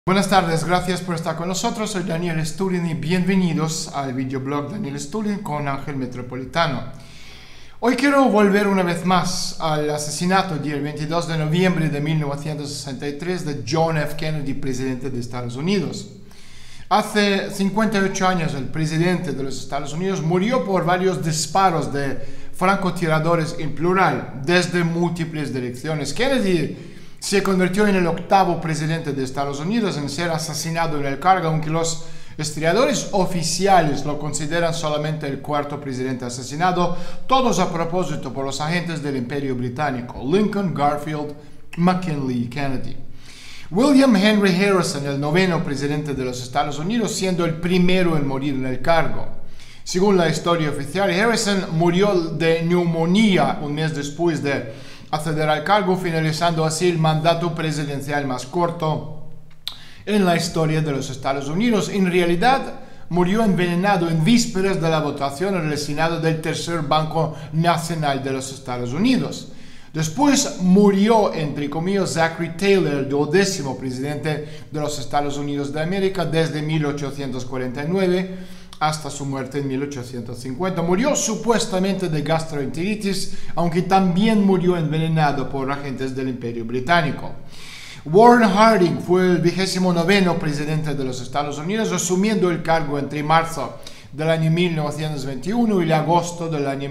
Buenas tardes, gracias por estar con nosotros. Soy Daniel Stulin y bienvenidos al videoblog Daniel Stulin con Ángel Metropolitano. Hoy quiero volver una vez más al asesinato del 22 de noviembre de 1963 de John F. Kennedy, presidente de Estados Unidos. Hace 58 años el presidente de los Estados Unidos murió por varios disparos de francotiradores en plural, desde múltiples direcciones. Kennedy se convirtió en el octavo presidente de Estados Unidos en ser asesinado en el cargo, aunque los historiadores oficiales lo consideran solamente el cuarto presidente asesinado, todos a propósito por los agentes del Imperio Británico: Lincoln, Garfield, McKinley y Kennedy. William Henry Harrison, el noveno presidente de los Estados Unidos, siendo el primero en morir en el cargo. Según la historia oficial, Harrison murió de neumonía un mes después de acceder al cargo, finalizando así el mandato presidencial más corto en la historia de los Estados Unidos. En realidad, murió envenenado en vísperas de la votación en el Senado del Tercer Banco Nacional de los Estados Unidos. Después murió, entre comillas, Zachary Taylor, el 12º presidente de los Estados Unidos de América desde 1849 hasta su muerte en 1850. Murió supuestamente de gastroenteritis, aunque también murió envenenado por agentes del Imperio Británico. Warren Harding fue el 29º presidente de los Estados Unidos, asumiendo el cargo entre marzo del año 1921 y agosto del año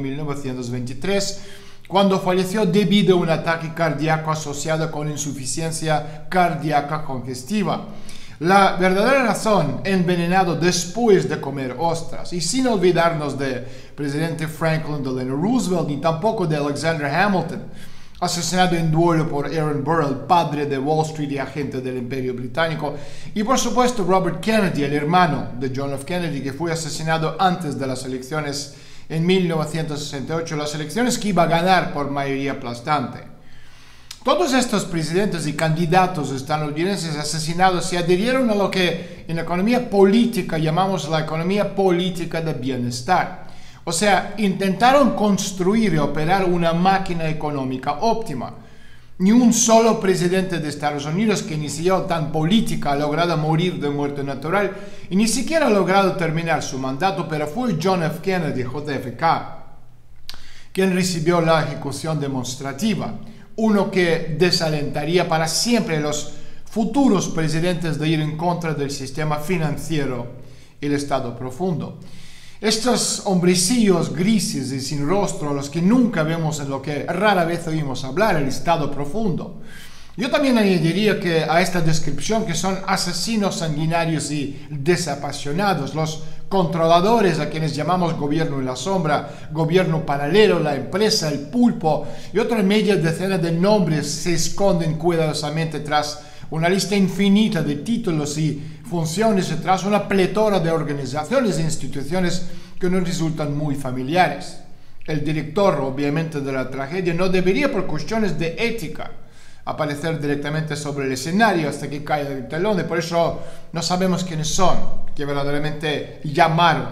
1923, cuando falleció debido a un ataque cardíaco asociado con insuficiencia cardíaca congestiva. La verdadera razón: envenenado después de comer ostras. Y sin olvidarnos de presidente Franklin Delano Roosevelt, ni tampoco de Alexander Hamilton, asesinado en duelo por Aaron Burr, el padre de Wall Street y agente del Imperio Británico. Y por supuesto Robert Kennedy, el hermano de John F. Kennedy, que fue asesinado antes de las elecciones en 1968, las elecciones que iba a ganar por mayoría aplastante. Todos estos presidentes y candidatos estadounidenses asesinados se adhirieron a lo que en economía política llamamos la economía política de bienestar. O sea, intentaron construir y operar una máquina económica óptima. Ni un solo presidente de Estados Unidos que inició tan política ha logrado morir de muerte natural y ni siquiera ha logrado terminar su mandato, pero fue John F. Kennedy, JFK, quien recibió la ejecución demostrativa. Uno que desalentaría para siempre a los futuros presidentes de ir en contra del sistema financiero y el Estado profundo. Estos hombrecillos grises y sin rostro, a los que nunca vemos en lo que rara vez oímos hablar, el Estado profundo. Yo también añadiría que a esta descripción que son asesinos sanguinarios y desapasionados, los controladores a quienes llamamos gobierno en la sombra, gobierno paralelo, la empresa, el pulpo y otra media decena de nombres se esconden cuidadosamente tras una lista infinita de títulos y funciones y tras una pletora de organizaciones e instituciones que nos resultan muy familiares. El director, obviamente, de la tragedia no debería, por cuestiones de ética, aparecer directamente sobre el escenario hasta que caiga el telón, y por eso no sabemos quiénes son, que verdaderamente llamaron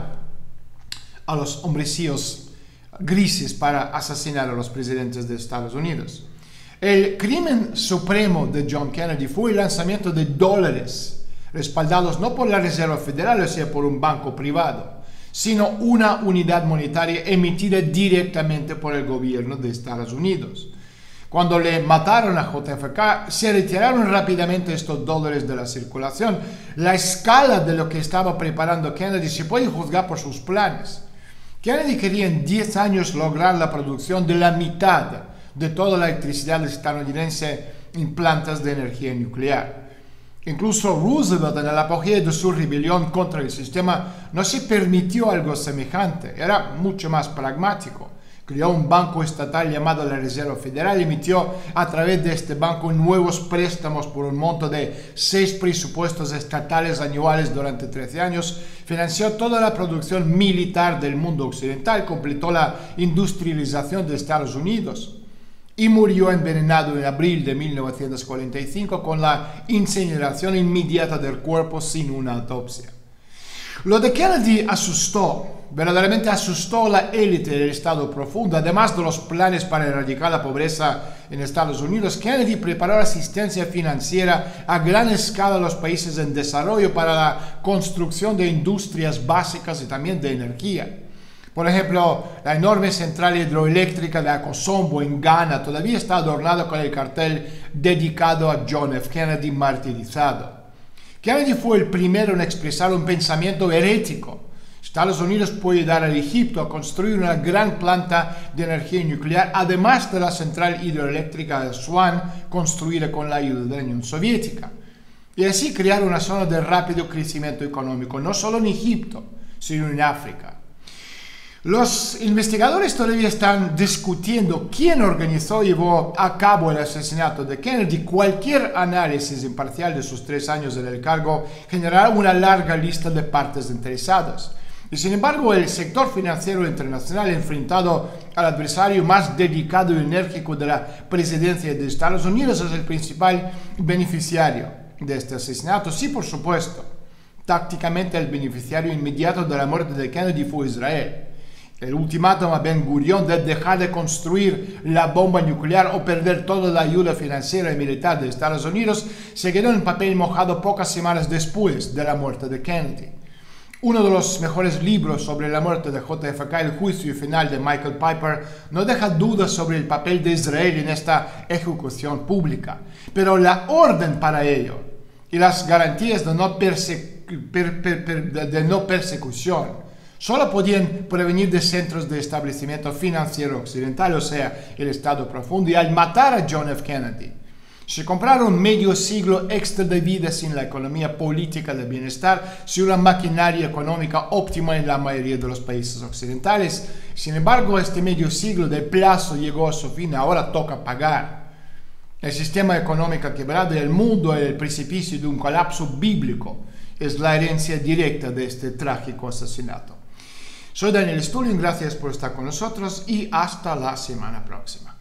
a los hombrecillos grises para asesinar a los presidentes de Estados Unidos. El crimen supremo de John Kennedy fue el lanzamiento de dólares respaldados no por la Reserva Federal, o sea, por un banco privado, sino una unidad monetaria emitida directamente por el gobierno de Estados Unidos. Cuando le mataron a JFK, se retiraron rápidamente estos dólares de la circulación. La escala de lo que estaba preparando Kennedy se puede juzgar por sus planes. Kennedy quería en 10 años lograr la producción de la mitad de toda la electricidad estadounidense en plantas de energía nuclear. Incluso Roosevelt, en el apogeo de su rebelión contra el sistema, no se permitió algo semejante. Era mucho más pragmático. Creó un banco estatal llamado la Reserva Federal y emitió a través de este banco nuevos préstamos por un monto de 6 presupuestos estatales anuales durante 13 años, financió toda la producción militar del mundo occidental, completó la industrialización de Estados Unidos y murió envenenado en abril de 1945 con la incineración inmediata del cuerpo sin una autopsia. Lo de Kennedy verdaderamente asustó a la élite del Estado profundo. Además de los planes para erradicar la pobreza en Estados Unidos, Kennedy preparó asistencia financiera a gran escala a los países en desarrollo para la construcción de industrias básicas y también de energía. Por ejemplo, la enorme central hidroeléctrica de Akosombo en Ghana todavía está adornada con el cartel dedicado a John F. Kennedy martirizado. Kennedy fue el primero en expresar un pensamiento herético. Estados Unidos puede ayudar al Egipto a construir una gran planta de energía nuclear, además de la central hidroeléctrica de Aswan, construida con la ayuda de la Unión Soviética. Y así crear una zona de rápido crecimiento económico, no solo en Egipto, sino en África. Los investigadores todavía están discutiendo quién organizó y llevó a cabo el asesinato de Kennedy. Cualquier análisis imparcial de sus 3 años en el cargo generará una larga lista de partes interesadas. Y sin embargo, el sector financiero internacional, enfrentado al adversario más dedicado y enérgico de la presidencia de Estados Unidos, es el principal beneficiario de este asesinato. Sí, por supuesto, tácticamente el beneficiario inmediato de la muerte de Kennedy fue Israel. El ultimátum a Ben Gurión de dejar de construir la bomba nuclear o perder toda la ayuda financiera y militar de Estados Unidos se quedó en papel mojado pocas semanas después de la muerte de Kennedy. Uno de los mejores libros sobre la muerte de JFK, El juicio final de Michael Piper, no deja dudas sobre el papel de Israel en esta ejecución pública, pero la orden para ello y las garantías de no persecución solo podían provenir de centros de establecimiento financiero occidental, o sea, el Estado profundo. Y al matar a John F. Kennedy, se compraron medio siglo extra de vida sin la economía política del bienestar, sin una maquinaria económica óptima en la mayoría de los países occidentales. Sin embargo, este medio siglo de plazo llegó a su fin, ahora toca pagar. El sistema económico quebrado y el mundo en el precipicio de un colapso bíblico es la herencia directa de este trágico asesinato. Soy Daniel Stulin, gracias por estar con nosotros y hasta la semana próxima.